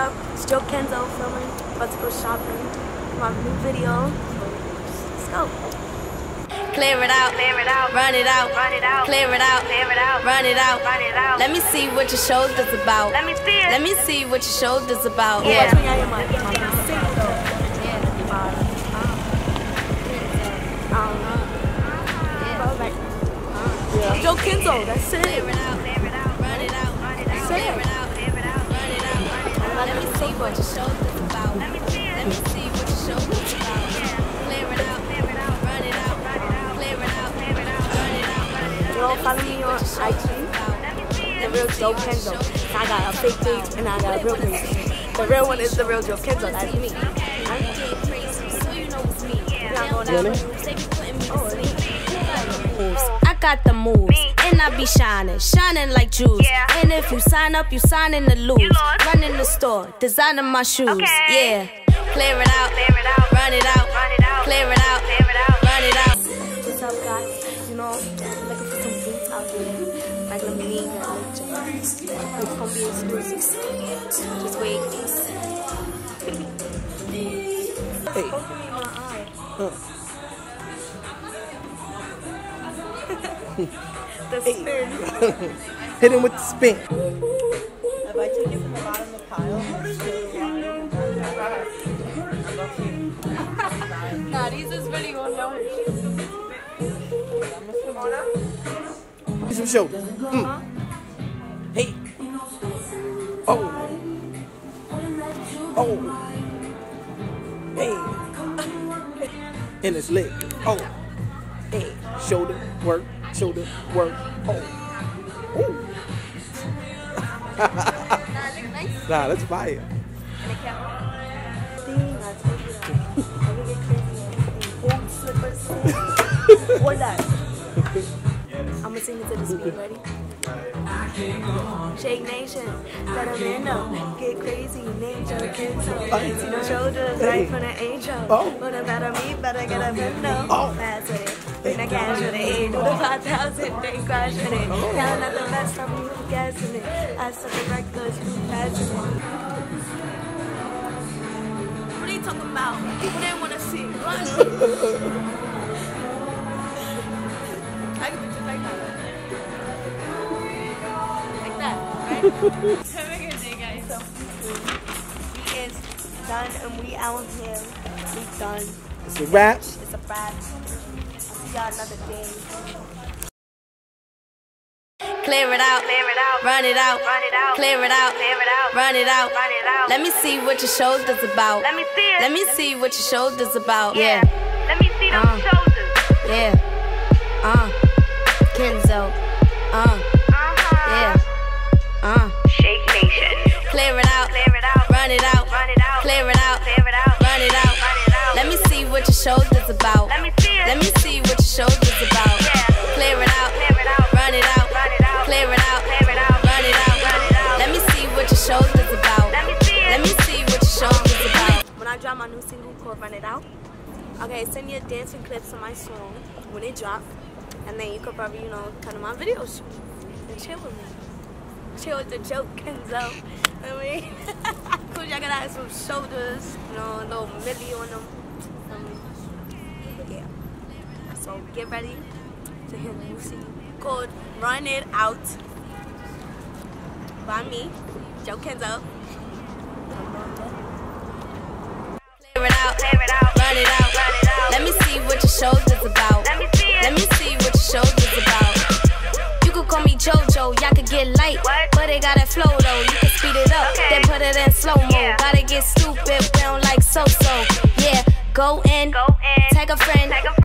up? It's Joe Kenzo filming. About to go shopping. My new video. Let's go. Clear it out, run it out, clear it out, run it out. Let me see what your shoulder's about. Let me see what your shoulder's about. Yeah. Joe Kenzo, that's it. Clear it out, run it out, clear it out, run it out. Let me see what your shoulder's about. Let me see what your shoulder's about. Clear it out, run it out, clear it out, run it out. You know, follow me on IG, the real Joe Kenzo. I got a fake page and I got a real page. The real one is the real Joe Kenzo, that's me. I got the moves, and I be shining like jewels. And if you sign up, you signing to lose. Running the store, designing my shoes. Yeah, clear it out, run it out, clear it out, run it out. What's up, guys? You know, I'm looking for some boots out there. Like Lemonade and it's gonna be exclusive. Just wait. Hey. The spin. Hit him with the spin. If I take it from the bottom of the pile, Nah, these is really gonna know. Some shoulder. Hey. Oh. Oh. Hey. And his leg. Oh. Hey. Shoulder work. Shoulder work. Oh. Ooh. Nah, that's fire. What that? I'm gonna sing it to the speed. Ready? Shake Nation, let them in know. Get crazy, name Joe Kenzo. See no shoulders, right from the angel. But a better me, better get a window. Fast with it, bring the cash with it. Do the 5,000, they crash with it. Y'all not the best, I'm you guessing it. I suck a record, you passing it. What are you talking about? People didn't want to see. Run. I can do just like that. Like that, right? Have a good day, guys. So, we is done and we out here. We done. It's a wrap. It's a wrap. I'll see y'all another day. Clear it out, run it out, clear it out, run it out. Let me see what your shoulder's about. Let me see what your shoulder's about. Yeah. Let me see those shoulders. Yeah. Kenzo. Yeah. Shake Nation. Clear it out, run it out, clear it out, run it out. Let me see what your shoulder's about. Let me see what your shoulder's about. Clear it out, run it out, clear it out, run it out. Let me see what your shoulder's about. Let me see what your shoulder's about. When I drop my new single called Run It Out, okay, send your dancing clips of my song when it drop, and then you could probably, you know, come to my video shoot and chill with me. Chill with the Joe Kenzo. I mean, cool, y'all gotta have some shoulders, you know, a little milli on them. Yeah. So get ready to hear the new single called Run It Out by me, Joe Kenzo. Clear it out, run it out. Let me see what your shoulder's about. Let me see what your shoulder's about. You could call me JoJo, y'all could get light, but it got that flow though. You can speed it up, then put it in slow mo. Gotta get stupid, we don't like so-so. Yeah, go in, take a friend.